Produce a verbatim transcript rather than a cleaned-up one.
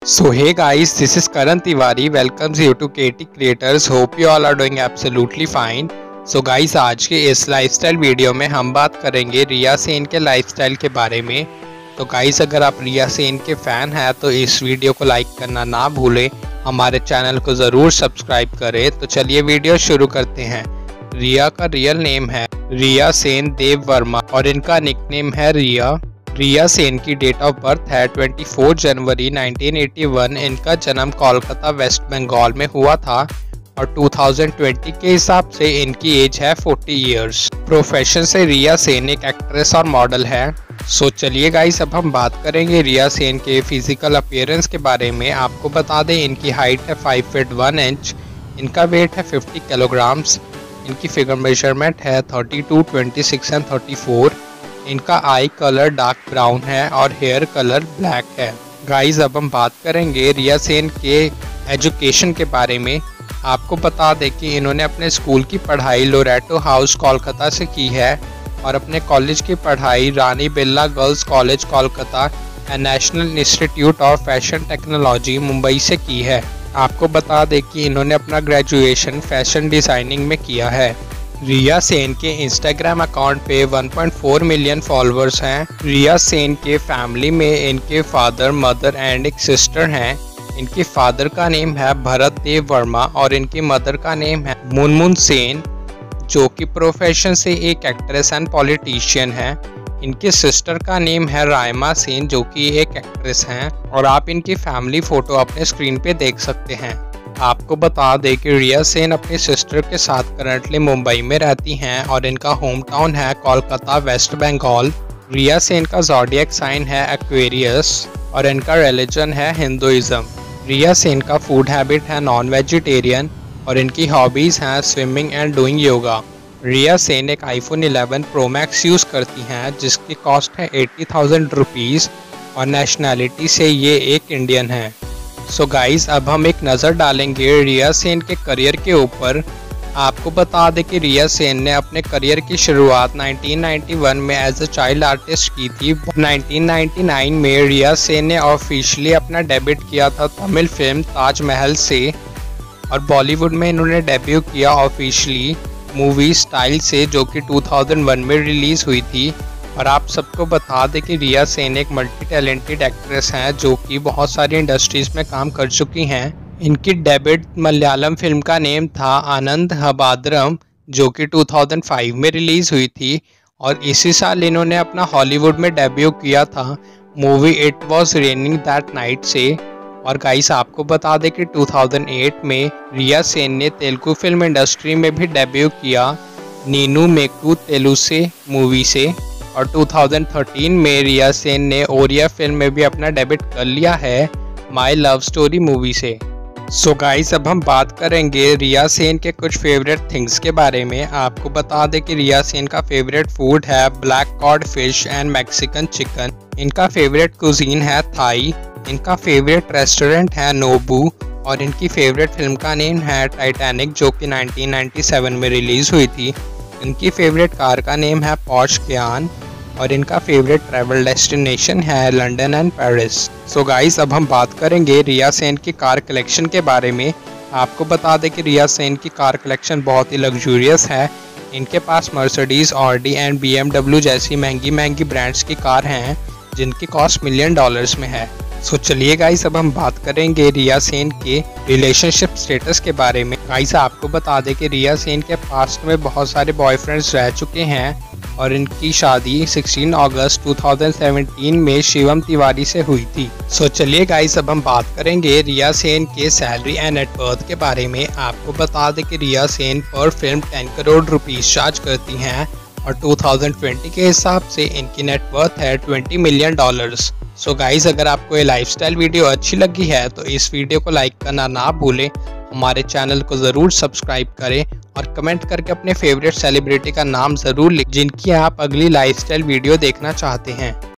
So hey guys, this is Karan Tiwari. Welcomes you to K T Creators. Hope you all are doing absolutely fine. So guys, आज के इस lifestyle video में हम बात करेंगे रिया सेन के लाइफस्टाइल के बारे में। तो गाइस, अगर आप रिया सेन के फ़ैन हैं तो इस वीडियो को लाइक करना ना भूलें, हमारे चैनल को ज़रूर सब्सक्राइब करें। तो चलिए वीडियो शुरू करते हैं। रिया का रियल नेम है रिया सेन देव वर्मा और इनका निकनेम है रिया। रिया सेन की डेट ऑफ बर्थ है चौबीस जनवरी नाइनटीन एटी वन। इनका जन्म कोलकाता वेस्ट बंगाल में हुआ था और दो हज़ार बीस के हिसाब से इनकी एज है चालीस इयर्स। प्रोफेशन से रिया सेन एक एक्ट्रेस और मॉडल है। सो चलिए गाइस, अब हम बात करेंगे रिया सेन के फिजिकल अपीयरेंस के बारे में। आपको बता दें, इनकी हाइट है फाइव फीट वन इंच, इनका वेट है फिफ्टी किलोग्राम्स, इनकी फिगर मेजरमेंट है thirty two, twenty six and thirty four. इनका आई कलर डार्क ब्राउन है और हेयर कलर ब्लैक है। गाइस, अब हम बात करेंगे रिया सेन के एजुकेशन के बारे में। आपको बता दें कि इन्होंने अपने स्कूल की पढ़ाई लोरेटो हाउस कोलकाता से की है और अपने कॉलेज की पढ़ाई Rani Birla girls college Kolkata and National Institute of Fashion Technology Mumbai से की है। आपको बता दें कि इन्होंने अपना ग्रेजुएशन फैशन डिज़ाइनिंग में किया है। रिया सेन के इंस्टाग्राम अकाउंट पे one point four million followers हैं। रिया सेन के फैमिली में इनके फादर, मदर एंड एक सिस्टर हैं। इनके फादर का नेम है भरत देव वर्मा और इनकी मदर का नेम है मुनमुन सेन, जो कि प्रोफेशन से एक एक्ट्रेस एंड पॉलिटिशियन है। इनकी सिस्टर का नेम है रायमा सेन, जो कि एक एक्ट्रेस हैं और आप इनकी फैमिली फ़ोटो अपने स्क्रीन पे देख सकते हैं। आपको बता दें कि रिया सेन अपनी सिस्टर के साथ करंटली मुंबई में रहती हैं और इनका होम टाउन है कोलकाता वेस्ट बंगाल। रिया सेन का ज़ोडिएक साइन है एक्वेरियस और इनका रिलीजन है हिंदुइज्म। रिया सेन का फूड हैबिट है नॉन वेजिटेरियन और इनकी हॉबीज़ हैं swimming and doing yoga. Riya Sen एक iPhone eleven Pro Max use करती हैं, जिसकी कॉस्ट है एट्टी थाउजेंड रुपीज़ और नेशनैलिटी से ये एक इंडियन है। सो so गाइस, अब हम एक नज़र डालेंगे रिया सेन के करियर के ऊपर। आपको बता दें कि रिया सेन ने अपने करियर की शुरुआत नाइनटीन नाइंटी वन में एज अ चाइल्ड आर्टिस्ट की थी। नाइनटीन नाइंटी नाइन में रिया सेन ने ऑफिशियली अपना डेब्यूट किया था तमिल फिल्म ताजमहल से और बॉलीवुड में इन्होंने डेब्यू किया ऑफिशियली मूवी स्टाइल से, जो कि टू थाउजेंड वन में रिलीज़ हुई थी। और आप सबको बता दें कि रिया सेन एक मल्टी टैलेंटेड एक्ट्रेस हैं, जो कि बहुत सारी इंडस्ट्रीज़ में काम कर चुकी हैं। इनकी डेब्यूट मलयालम फिल्म का नेम था आनंद हबादरम, जो कि टू थाउजेंड फाइव में रिलीज़ हुई थी और इसी साल इन्होंने अपना हॉलीवुड में डेब्यू किया था movie it was raining that night से। और गाइस, आपको बता दें कि टू थाउजेंड एट में रिया सेन ने तेलुगु फिल्म इंडस्ट्री में भी डेब्यू किया नीनू मेकू तेलुसे मूवी से और टू थाउजेंड थर्टीन में रिया सेन ने ओरिया फिल्म में भी अपना डेब्यूट कर लिया है माय लव स्टोरी मूवी से। सो so गाइस, अब हम बात करेंगे रिया सेन के कुछ फेवरेट थिंग्स के बारे में। आपको बता दें कि रिया सेन का फेवरेट फूड है black cod fish and Mexican chicken. इनका फेवरेट कुजीन है थाई। इनका फेवरेट रेस्टोरेंट है नोबू और इनकी फेवरेट फिल्म का नेम है टाइटैनिक, जो कि नाइनटीन नाइंटी सेवन में रिलीज़ हुई थी। इनकी फेवरेट कार का नेम है पोर्श कैयन और इनका फेवरेट ट्रैवल डेस्टिनेशन है London and Paris. So guys, अब हम बात करेंगे रिया सेन की कार कलेक्शन के बारे में। आपको बता दें कि रिया सेन की कार कलेक्शन बहुत ही लग्जूरियस है। इनके पास Mercedes, Audi and B M W जैसी महंगी महंगी ब्रांड्स की कार हैं, जिनकी कॉस्ट मिलियन डॉलर्स में है। सो चलिए गाइस, अब हम बात करेंगे रिया सेन के रिलेशनशिप स्टेटस के बारे में। गाइस, आपको बता दें कि रिया सेन के पास्ट में बहुत सारे बॉयफ्रेंड्स रह चुके हैं और इनकी शादी सोलह अगस्त टू थाउजेंड सेवेंटीन में शिवम तिवारी से हुई थी। सो चलिए गाइस, अब हम बात करेंगे रिया सेन के सैलरी एंड नेटवर्थ के बारे में। आपको बता दें कि रिया सेन पर film ten crore rupees charge करती हैं और टू थाउजेंड ट्वेंटी के हिसाब से इनकी नेटवर्थ है twenty million dollars. So guys, अगर आपको ये लाइफस्टाइल वीडियो अच्छी लगी है तो इस वीडियो को लाइक करना ना भूलें, हमारे चैनल को ज़रूर सब्सक्राइब करें और कमेंट करके अपने फेवरेट सेलिब्रिटी का नाम ज़रूर लिखें जिनकी आप अगली लाइफस्टाइल वीडियो देखना चाहते हैं।